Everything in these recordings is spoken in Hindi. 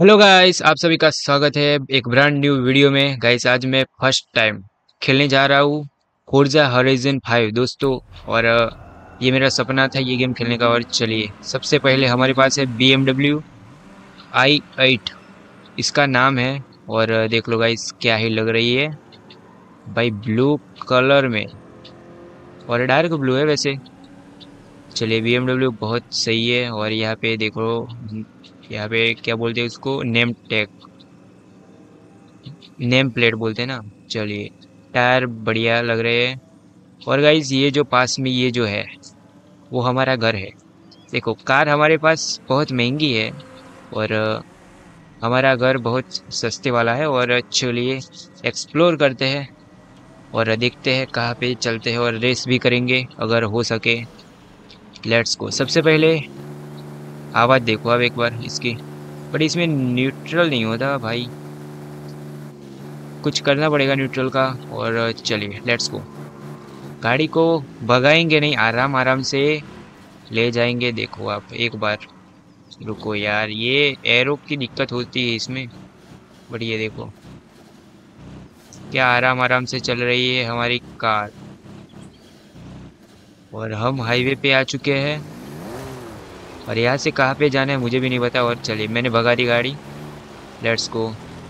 हेलो गाइस, आप सभी का स्वागत है एक ब्रांड न्यू वीडियो में। गाइस आज मैं फर्स्ट टाइम खेलने जा रहा हूँ फोर्जा हॉराइजन 5 दोस्तों। और ये मेरा सपना था ये गेम खेलने का। और चलिए, सबसे पहले हमारे पास है BMW i8, इसका नाम है। और देख लो गाइस, क्या ही लग रही है भाई, ब्लू कलर में, और डार्क ब्लू है वैसे। चलिए, BMW बहुत सही है। और यहाँ पे देखो, यहाँ पे क्या बोलते हैं उसको, नेम प्लेट बोलते हैं ना। चलिए, टायर बढ़िया लग रहे हैं। और गाइज, ये जो पास में ये जो है वो हमारा घर है। देखो, कार हमारे पास बहुत महंगी है, और हमारा घर बहुत सस्ते वाला है। और चलिए, एक्सप्लोर करते हैं और देखते हैं कहाँ पे चलते हैं, और रेस भी करेंगे अगर हो सके। Let's go. सबसे पहले आवाज़ देखो आप एक बार इसकी, बट इसमें न्यूट्रल नहीं होता भाई, कुछ करना पड़ेगा न्यूट्रल का। और चलिए, लेट्स गो। गाड़ी को भगाएंगे नहीं, आराम आराम से ले जाएंगे। देखो आप एक बार, रुको यार, ये एरो की दिक्कत होती है इसमें। बट ये देखो, क्या आराम आराम से चल रही है हमारी कार। और हम हाईवे पे आ चुके हैं, और यहाँ से कहाँ पे जाना है मुझे भी नहीं पता। और चलिए, मैंने भगा दी गाड़ी। लेट्स गो,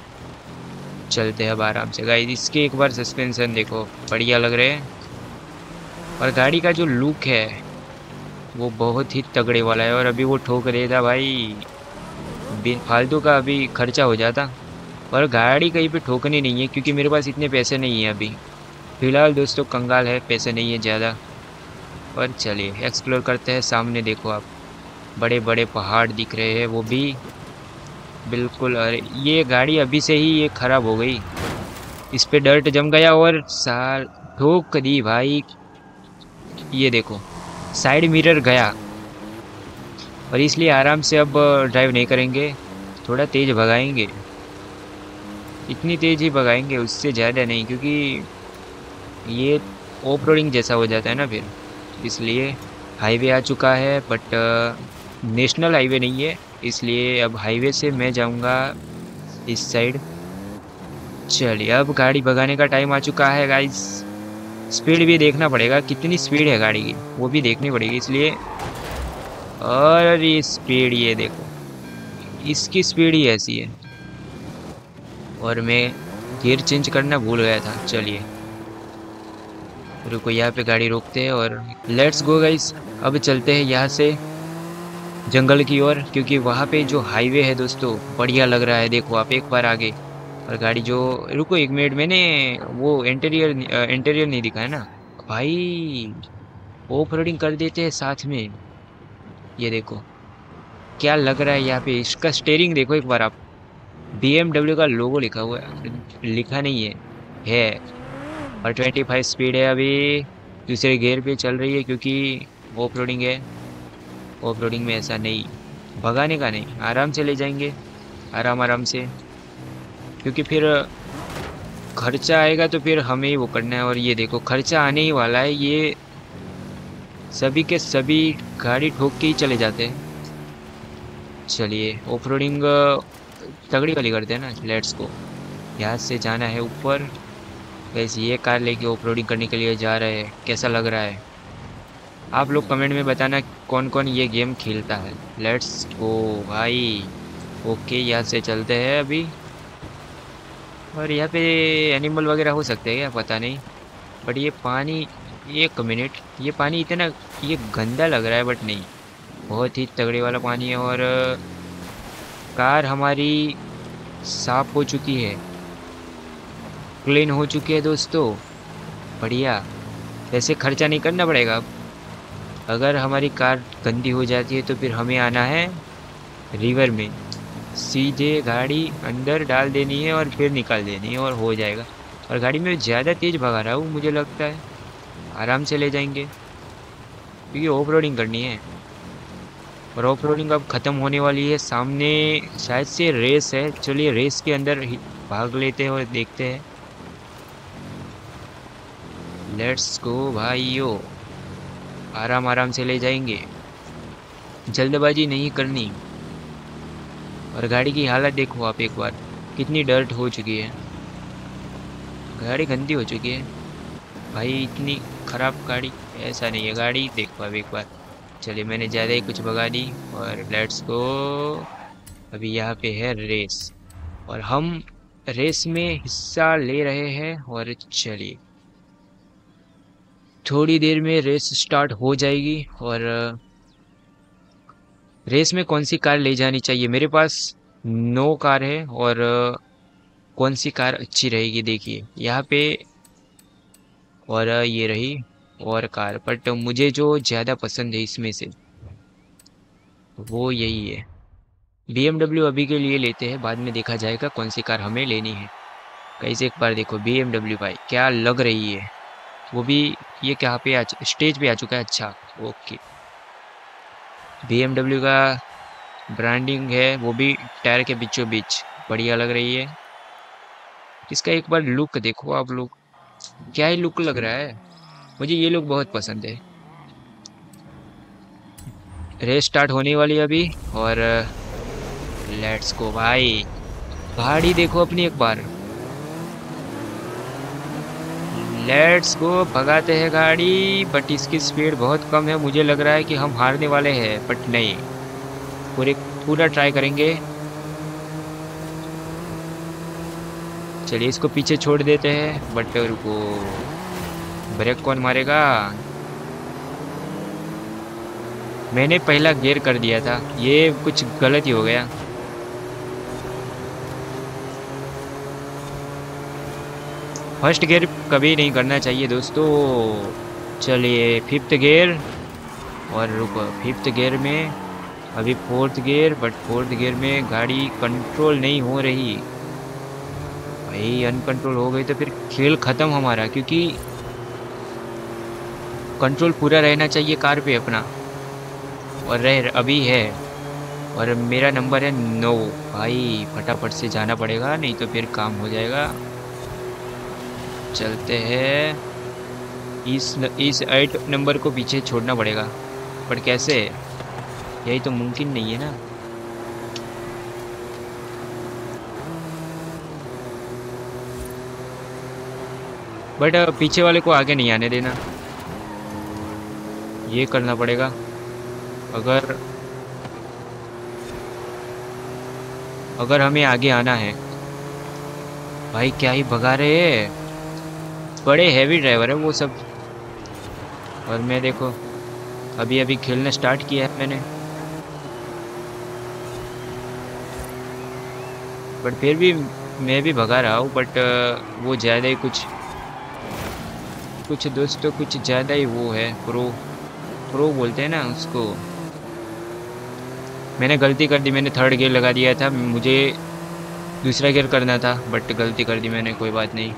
चलते हैं अब आराम से। गाइस, इसके एक बार सस्पेंशन देखो, बढ़िया लग रहे हैं। और गाड़ी का जो लुक है वो बहुत ही तगड़े वाला है। और अभी वो ठोक देता भाई, फालतू का अभी खर्चा हो जाता। और गाड़ी कहीं पे ठोकनी नहीं है, क्योंकि मेरे पास इतने पैसे नहीं है अभी फिलहाल दोस्तों, कंगाल है, पैसे नहीं है ज़्यादा। और चलिए, एक्सप्लोर करते हैं। सामने देखो आप, बड़े बड़े पहाड़ दिख रहे हैं वो भी बिल्कुल। अरे, ये गाड़ी अभी से ही ये खराब हो गई, इस पे डर्ट जम गया और साल ठोक दी भाई। ये देखो, साइड मिरर गया। और इसलिए आराम से अब ड्राइव नहीं करेंगे, थोड़ा तेज भगाएंगे। इतनी तेज ही भगाएंगे, उससे ज़्यादा नहीं, क्योंकि ये ऑफ रोडिंग जैसा हो जाता है ना फिर। इसलिए हाईवे आ चुका है, बट नेशनल हाईवे नहीं है, इसलिए अब हाईवे से मैं जाऊंगा इस साइड। चलिए, अब गाड़ी भगाने का टाइम आ चुका है गाइस। स्पीड भी देखना पड़ेगा, कितनी स्पीड है गाड़ी की वो भी देखनी पड़ेगी, इसलिए। और ये स्पीड, ये देखो, इसकी स्पीड ही ऐसी है। और मैं गियर चेंज करना भूल गया था। चलिए, रुको, यहाँ पे गाड़ी रोकते हैं और लेट्स गो गाइस। अब चलते हैं यहाँ से जंगल की ओर, क्योंकि वहाँ पे जो हाईवे है दोस्तों, बढ़िया लग रहा है। देखो आप एक बार आगे, और गाड़ी जो, रुको एक मिनट, मैंने वो इंटीरियर नहीं दिखा है ना भाई। ऑफ रोडिंग कर देते हैं साथ में। ये देखो क्या लग रहा है यहाँ पे, इसका स्टेयरिंग देखो एक बार आप, BMW का लोगो लिखा हुआ है, लिखा नहीं है। और 25 स्पीड है अभी, दूसरे गियर पे चल रही है, क्योंकि ऑफ रोडिंग है। ऑफ रोडिंग में ऐसा नहीं, भगाने का नहीं, आराम से ले जाएंगे, आराम आराम से। क्योंकि फिर खर्चा आएगा तो फिर हमें ही वो करना है। और ये देखो, खर्चा आने ही वाला है, ये सभी के सभी गाड़ी ठोक के ही चले जाते हैं। चलिए, ऑफ रोडिंग तगड़ी वाली करते हैं ना। लेट्स को, यहाँ से जाना है ऊपर। वैसे ये कार लेके ऑफ रोडिंग करने के लिए जा रहे हैं, कैसा लग रहा है आप लोग कमेंट में बताना, कौन कौन ये गेम खेलता है। लेट्स गो भाई। ओके, यहाँ से चलते हैं अभी। और यहाँ पे एनिमल वगैरह हो सकते हैं क्या, पता नहीं। बट ये पानी, एक मिनट, ये पानी इतना ये गंदा लग रहा है, बट नहीं, बहुत ही तगड़े वाला पानी है। और कार हमारी साफ हो चुकी है, क्लीन हो चुकी है दोस्तों, बढ़िया। वैसे खर्चा नहीं करना पड़ेगा अब। अगर हमारी कार गंदी हो जाती है तो फिर हमें आना है रिवर में, सीधे गाड़ी अंदर डाल देनी है और फिर निकाल देनी है, और हो जाएगा। और गाड़ी में ज़्यादा तेज़ भगा रहा हूँ मुझे लगता है, आराम से ले जाएंगे, क्योंकि ऑफ रोडिंग करनी है। और ऑफ रोडिंग अब ख़त्म होने वाली है, सामने शायद से रेस है। चलिए, रेस के अंदर ही भाग लेते हैं और देखते हैं। लेट्स गो भाइयों, आराम आराम से ले जाएंगे, जल्दबाजी नहीं करनी। और गाड़ी की हालत देखो आप एक बार, कितनी डर्ट हो चुकी है, गाड़ी गंदी हो चुकी है भाई, इतनी खराब गाड़ी। ऐसा नहीं है, गाड़ी देखो अब एक बार। चलिए मैंने ज़्यादा ही कुछ भगा दी, और लेट्स गो। अभी यहाँ पे है रेस, और हम रेस में हिस्सा ले रहे हैं। और चलिए थोड़ी देर में रेस स्टार्ट हो जाएगी। और रेस में कौन सी कार ले जानी चाहिए, मेरे पास 9 कार है। और कौन सी कार अच्छी रहेगी देखिए यहाँ पे। और ये रही और कार, बट मुझे जो ज़्यादा पसंद है इसमें से वो यही है। BMW अभी के लिए लेते हैं, बाद में देखा जाएगा कौन सी कार हमें लेनी है। कैसे एक बार देखो BMW भाई क्या लग रही है, वो भी। ये कहाँ पे स्टेज पे आ चुका है, अच्छा ओके। BMW का ब्रांडिंग है, वो भी टायर के बीचों बीच, बढ़िया लग रही है। इसका एक बार लुक देखो आप लोग, क्या ही लुक लग रहा है, मुझे ये लुक बहुत पसंद है। रेस स्टार्ट होने वाली है अभी। और लेट्स गो भाई, गाड़ी देखो अपनी एक बार, लेट्स गो, भगाते हैं गाड़ी। बट इसकी स्पीड बहुत कम है, मुझे लग रहा है कि हम हारने वाले हैं, बट नहीं, पूरे पूरा ट्राई करेंगे। चलिए इसको पीछे छोड़ देते हैं, बट रुको, ब्रेक कौन मारेगा। मैंने पहला गियर कर दिया था, ये कुछ गलत ही हो गया। फर्स्ट गियर कभी नहीं करना चाहिए दोस्तों। चलिए फिफ्थ गियर, और रुको, फिफ्थ गियर में अभी fourth gear, but fourth gear में गाड़ी कंट्रोल नहीं हो रही भाई। अनकंट्रोल हो गई तो फिर खेल खत्म हमारा, क्योंकि कंट्रोल पूरा रहना चाहिए कार पे अपना, और रह अभी है। और मेरा नंबर है 9 भाई, फटाफट से जाना पड़ेगा नहीं तो फिर काम हो जाएगा। चलते हैं, इस 8 नंबर को पीछे छोड़ना पड़ेगा, पर कैसे, यही तो मुमकिन नहीं है ना। बट पीछे वाले को आगे नहीं आने देना, ये करना पड़ेगा। अगर अगर हमें आगे आना है भाई, क्या ही भगा रहे हैं, बड़े हैवी ड्राइवर है वो सब। और मैं देखो अभी अभी खेलना स्टार्ट किया है मैंने, बट फिर भी मैं भी भगा रहा हूँ। बट वो ज़्यादा ही कुछ कुछ दोस्तों, कुछ ज़्यादा ही वो है, प्रो प्रो बोलते हैं ना उसको। मैंने गलती कर दी, मैंने थर्ड गियर लगा दिया था, मुझे दूसरा गियर करना था, बट गलती कर दी मैंने, कोई बात नहीं,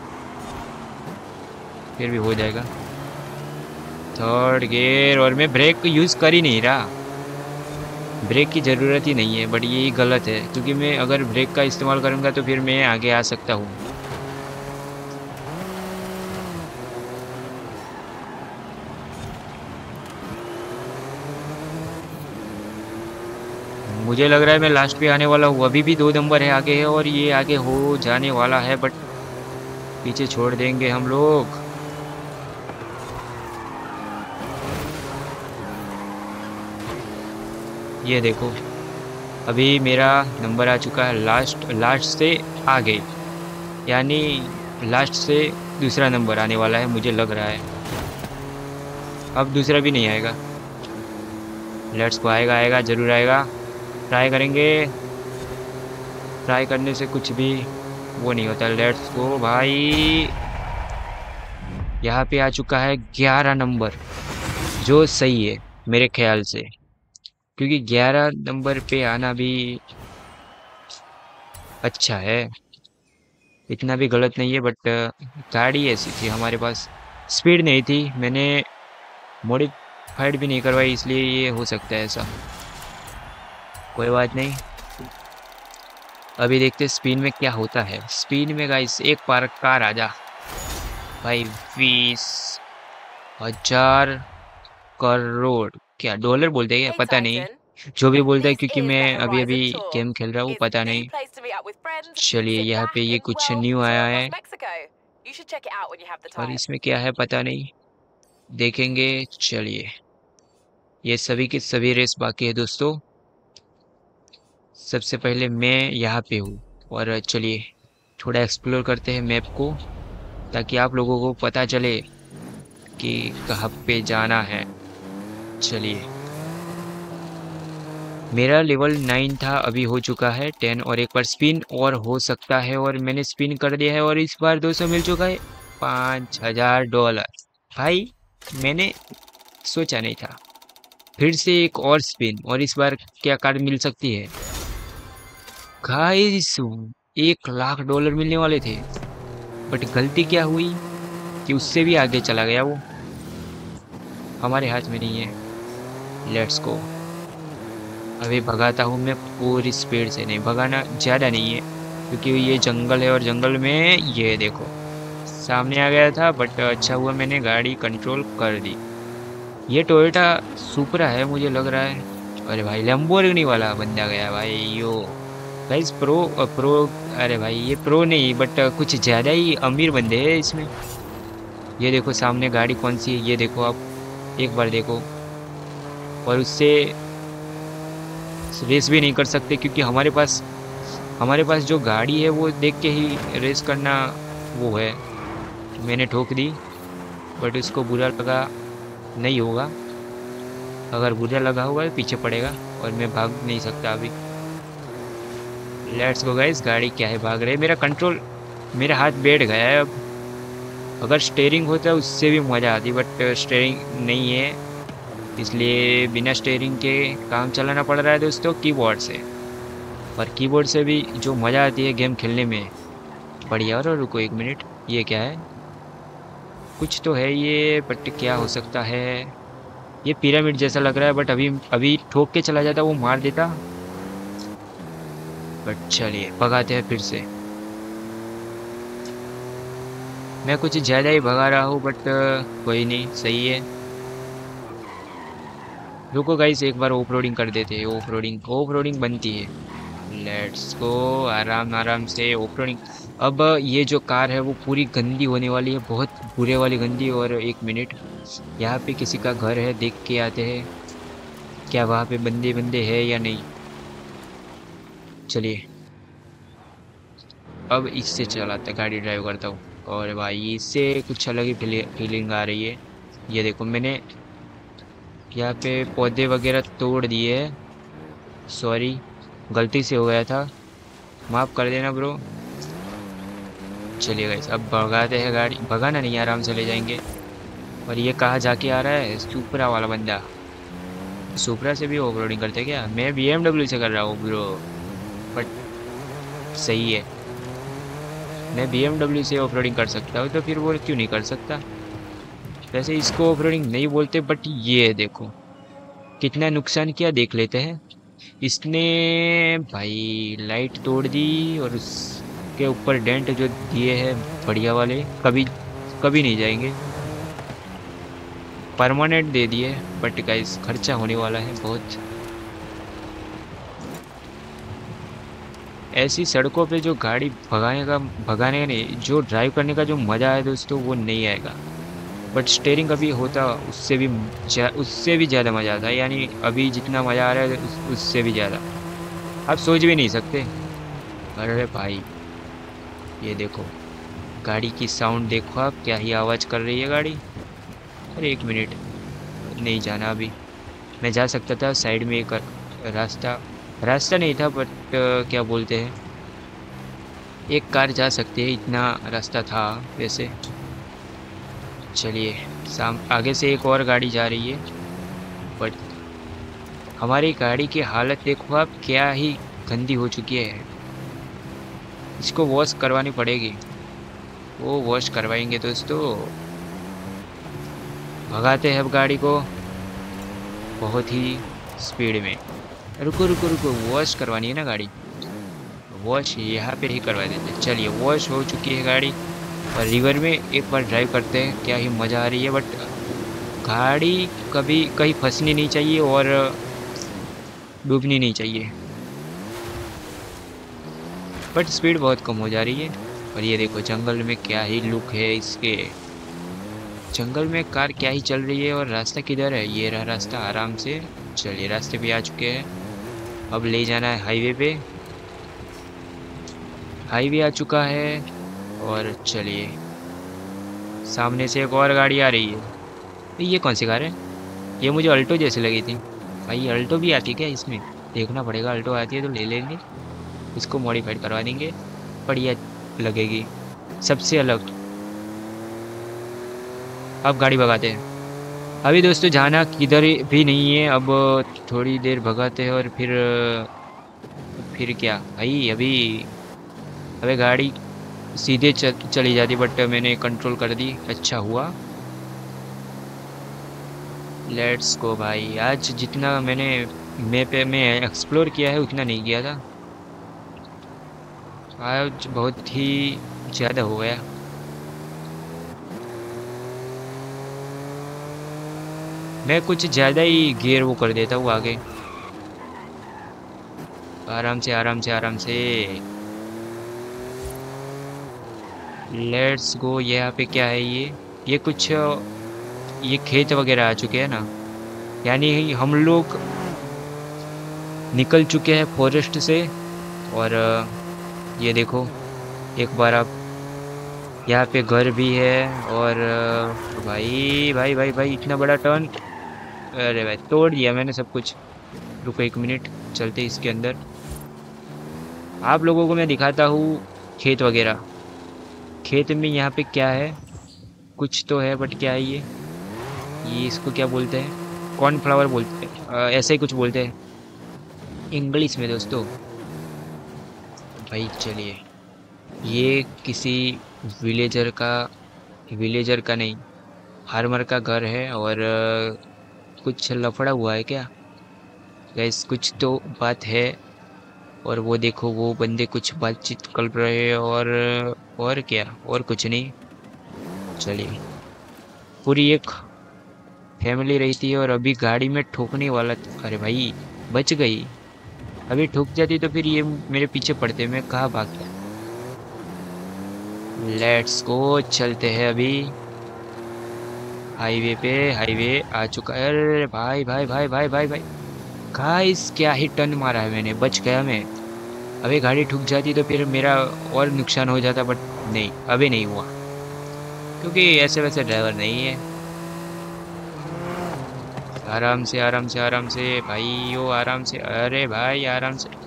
फिर भी हो जाएगा। थर्ड गियर, और मैं ब्रेक यूज़ कर ही नहीं रहा, ब्रेक की ज़रूरत ही नहीं है, बट ये गलत है, क्योंकि मैं अगर ब्रेक का इस्तेमाल करूँगा तो फिर मैं आगे आ सकता हूँ। मुझे लग रहा है मैं लास्ट पे आने वाला हूँ, अभी भी 2 नंबर है आगे है, और ये आगे हो जाने वाला है, बट पीछे छोड़ देंगे हम लोग। ये देखो अभी मेरा नंबर आ चुका है लास्ट, लास्ट से आगे, यानी लास्ट से दूसरा नंबर आने वाला है मुझे लग रहा है। अब दूसरा भी नहीं आएगा, लेट्स को, आएगा आएगा जरूर आएगा, ट्राई करेंगे। ट्राई करने से कुछ भी वो नहीं होता। लेट्स गो भाई, यहाँ पे आ चुका है 11 नंबर, जो सही है मेरे ख्याल से, क्योंकि 11 नंबर पे आना भी अच्छा है, इतना भी गलत नहीं है। बट गाड़ी ऐसी थी हमारे पास, स्पीड नहीं थी, मैंने मॉडिफाइड भी नहीं करवाई, इसलिए ये हो सकता है ऐसा, कोई बात नहीं। अभी देखते स्पिन में क्या होता है। स्पिन में गाइस एक बार कार आ जा भाई, 20,000 करोड़, क्या डॉलर बोलते हैं क्या Hey पता नहीं। Titan, जो भी बोलता है, This क्योंकि is the मैं अभी अभी Horizon Tour. गेम खेल रहा हूँ, It's पता the नहीं। place to meet up with friends, चलिए sit यहाँ पे back ये and, कुछ well, न्यू tour आया across है, Mexico. You should check it out when you have the और time. इसमें क्या है पता नहीं, देखेंगे। चलिए, ये सभी की सभी रेस बाकी है दोस्तों। सबसे पहले मैं यहाँ पे हूँ, और चलिए थोड़ा एक्सप्लोर करते हैं मैप को, ताकि आप लोगों को पता चले कि कहाँ पे जाना है। चलिए, मेरा लेवल 9 था, अभी हो चुका है 10, और एक बार स्पिन और हो सकता है, और मैंने स्पिन कर दिया है, और इस बार 200 मिल चुका है, $5000। भाई, मैंने सोचा नहीं था। फिर से एक और स्पिन, और इस बार क्या कार्ड मिल सकती है गाइस? $1 लाख मिलने वाले थे, बट गलती क्या हुई कि उससे भी आगे चला गया वो। हमारे हाथ में नहीं है। Let's go. अभी भगाता हूँ मैं पूरी स्पीड से, नहीं भगाना, ज़्यादा नहीं है, क्योंकि ये जंगल है, और जंगल में ये देखो सामने आ गया था, बट अच्छा हुआ मैंने गाड़ी कंट्रोल कर दी। ये टोयोटा सुपरा है मुझे लग रहा है। अरे भाई, लैम्बोर्गिनी वाला बंदा गया भाई यो। गाइस प्रो प्रो, अरे भाई ये प्रो नहीं, बट कुछ ज़्यादा ही अमीर बंदे हैं इसमें। ये देखो सामने गाड़ी कौन सी है, ये देखो आप, एक बार देखो। और उससे रेस भी नहीं कर सकते, क्योंकि हमारे पास जो गाड़ी है वो देख के ही रेस करना वो है। मैंने ठोक दी, बट उसको बुरा लगा नहीं होगा। अगर बुरा लगा होगा तो पीछे पड़ेगा, और मैं भाग नहीं सकता अभी। Let's go guys. गाड़ी क्या है, भाग रहे, मेरा कंट्रोल, मेरा हाथ बैठ गया है अब। अगर स्टेयरिंग होता उससे भी मज़ा आती, बट स्टेयरिंग नहीं है, इसलिए बिना स्टेयरिंग के काम चलाना पड़ रहा है दोस्तों, कीबोर्ड से। और कीबोर्ड से भी जो मज़ा आती है गेम खेलने में, बढ़िया। और रुको एक मिनट, ये क्या है? कुछ तो है ये, बट क्या हो सकता है? ये पिरामिड जैसा लग रहा है, बट अभी अभी ठोक के चला जाता वो मार देता। बट चलिए भगाते हैं फिर से। मैं कुछ ज़्यादा ही भगा रहा हूँ, बट कोई नहीं, सही है। रुको गाइस, एक बार ऑफ रोडिंग कर देते हैं। ऑफ रोडिंग बनती है। लेट्स गो, आराम आराम से ऑफ रोडिंग। अब ये जो कार है वो पूरी गंदी होने वाली है, बहुत बुरे वाली गंदी। और एक मिनट, यहाँ पे किसी का घर है, देख के आते हैं क्या वहाँ पे बंदे बंदे है या नहीं। चलिए, अब इससे चलाते, गाड़ी ड्राइव करता हूँ। और भाई इससे कुछ अलग ही फीलिंग आ रही है। ये देखो, मैंने यहाँ पे पौधे वगैरह तोड़ दिए हैं। सॉरी, गलती से हो गया था, माफ़ कर देना ब्रो। चलिए गाइस, अब भगाते हैं गाड़ी। भगाना नहीं, आराम से ले जाएंगे। और ये कहाँ जाके आ रहा है सुपरा वाला बंदा? सुपरा से भी ऑफ रोडिंग करते क्या? मैं BMW से कर रहा हूँ ब्रो, बट सही है, मैं BMW से ऑफ रोडिंग कर सकता हूँ, तो फिर वो क्यों नहीं कर सकता? वैसे इसको ऑफ रोडिंग नहीं बोलते, बट ये देखो कितना नुकसान किया, देख लेते हैं। इसने भाई लाइट तोड़ दी, और उसके ऊपर डेंट जो दिए हैं बढ़िया वाले, कभी कभी नहीं जाएंगे, परमानेंट दे दिए। बट गाइस खर्चा होने वाला है बहुत। ऐसी सड़कों पे जो गाड़ी भगाने का नहीं, जो ड्राइव करने का जो मज़ा है दोस्तों, वो नहीं आएगा। बट स्टेयरिंग अभी होता उससे भी ज़्यादा मज़ा आता है, यानी अभी जितना मज़ा आ रहा है उससे भी ज़्यादा, आप सोच भी नहीं सकते। अरे भाई, ये देखो गाड़ी की साउंड देखो आप, क्या ही आवाज़ कर रही है गाड़ी। अरे एक मिनट, नहीं जाना अभी। मैं जा सकता था साइड में, एक रास्ता रास्ता नहीं था, बट क्या बोलते हैं, एक कार जा सकती है, इतना रास्ता था वैसे। चलिए, आगे से एक और गाड़ी जा रही है, बट हमारी गाड़ी की हालत देखो आप, क्या ही गंदी हो चुकी है। इसको वॉश करवानी पड़ेगी, वो वॉश करवाएंगे दोस्तों। भगाते हैं अब गाड़ी को बहुत ही स्पीड में। रुको रुको रुको, वॉश करवानी है ना गाड़ी, वॉश यहाँ पे ही करवा देते हैं। चलिए, वॉश हो चुकी है गाड़ी, और रिवर में एक बार ड्राइव करते हैं, क्या ही मज़ा आ रही है। बट गाड़ी कभी कहीं फंसनी नहीं चाहिए, और डूबनी नहीं चाहिए, बट स्पीड बहुत कम हो जा रही है। और ये देखो जंगल में क्या ही लुक है इसके, जंगल में कार क्या ही चल रही है। और रास्ता किधर है? ये रहा रास्ता, आराम से चलिए, रास्ते पे आ चुके हैं। अब ले जाना है हाईवे पे, हाईवे आ चुका है। और चलिए, सामने से एक और गाड़ी आ रही है। ये कौन सी कार है? ये मुझे अल्टो जैसी लगी थी। भाई अल्टो भी आती है क्या इसमें? देखना पड़ेगा, अल्टो आती है तो ले लेंगे, इसको मॉडिफाइड करवा देंगे, बढ़िया लगेगी, सबसे अलग। अब गाड़ी भगाते हैं। अभी दोस्तों जाना किधर भी नहीं है, अब थोड़ी देर भगाते हैं और फिर क्या भाई, अभी गाड़ी सीधे चली जाती, बट मैंने कंट्रोल कर दी, अच्छा हुआ। लेट्स गो भाई। आज जितना मैंने मैप में एक्सप्लोर किया है उतना नहीं किया था, आज बहुत ही ज़्यादा हो गया। मैं कुछ ज़्यादा ही गियर वो कर देता हूँ आगे। आराम से आराम से आराम से, लेट्स गो। यहाँ पे क्या है? ये कुछ ये खेत वगैरह आ चुके हैं ना, यानी हम लोग निकल चुके हैं फॉरेस्ट से। और ये देखो, एक बार आप, यहाँ पे घर भी है। और भाई भाई भाई भाई इतना बड़ा टर्न, अरे भाई तोड़ दिया मैंने सब कुछ। रुको 1 मिनट, चलते इसके अंदर, आप लोगों को मैं दिखाता हूँ खेत वगैरह। खेत में यहाँ पे क्या है? कुछ तो है, बट क्या है ये इसको क्या बोलते हैं? कॉर्नफ्लावर बोलते हैं, ऐसे ही कुछ बोलते हैं इंग्लिश में दोस्तों। भाई चलिए, ये किसी विलेजर का नहीं, फार्मर का घर है। और कुछ लफड़ा हुआ है क्या गैस? कुछ तो बात है। और वो देखो, वो बंदे कुछ बातचीत कर रहे हैं। और क्या? और कुछ नहीं। चलिए, पूरी एक फैमिली रहती है। और अभी गाड़ी में ठोकने वाला था, अरे भाई बच गई। अभी ठुक जाती तो फिर ये मेरे पीछे पड़ते, मैं कहाँ भाग गया। लेट्स गो, चलते हैं अभी हाईवे पे। हाईवे आ चुका है। अरे भाई भाई भाई भाई भाई भाई, गाइस क्या ही टर्न मारा है मैंने, बच गया मैं। अभी गाड़ी ठुक जाती तो फिर मेरा और नुकसान हो जाता, बट नहीं, अभी नहीं हुआ, क्योंकि ऐसे वैसे ड्राइवर नहीं है। आराम से आराम से आराम से भाइयों, आराम से, अरे भाई आराम से।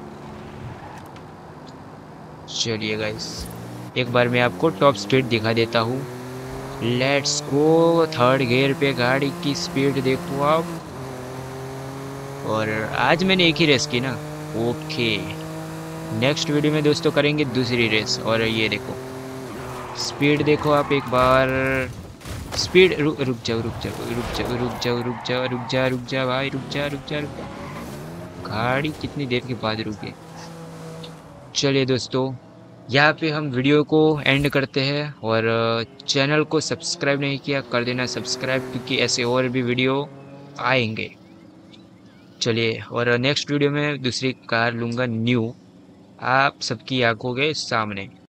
चलिए गाइस, एक बार मैं आपको टॉप स्पीड दिखा देता हूँ। लेट्स गो, थर्ड गियर पे गाड़ी की स्पीड देखो आप। और आज मैंने एक ही रेस की ना, ओके। नेक्स्ट वीडियो में दोस्तों करेंगे दूसरी रेस। और ये देखो स्पीड देखो आप एक बार, स्पीड। रुक जाओ रुक जाओ रुक जाओ रुक जाओ रुक जाओ रुक जा रुक जा भाई, रुक जा रुक जा रुक जा। गाड़ी कितनी देर के बाद रुके। चलिए दोस्तों, यहाँ पे हम वीडियो को एंड करते हैं। और चैनल को सब्सक्राइब नहीं किया, कर देना सब्सक्राइब, क्योंकि ऐसे और भी वीडियो आएंगे। चलिए, और नेक्स्ट वीडियो में दूसरी कार लूँगा न्यू, आप सबकी आंखों के सामने।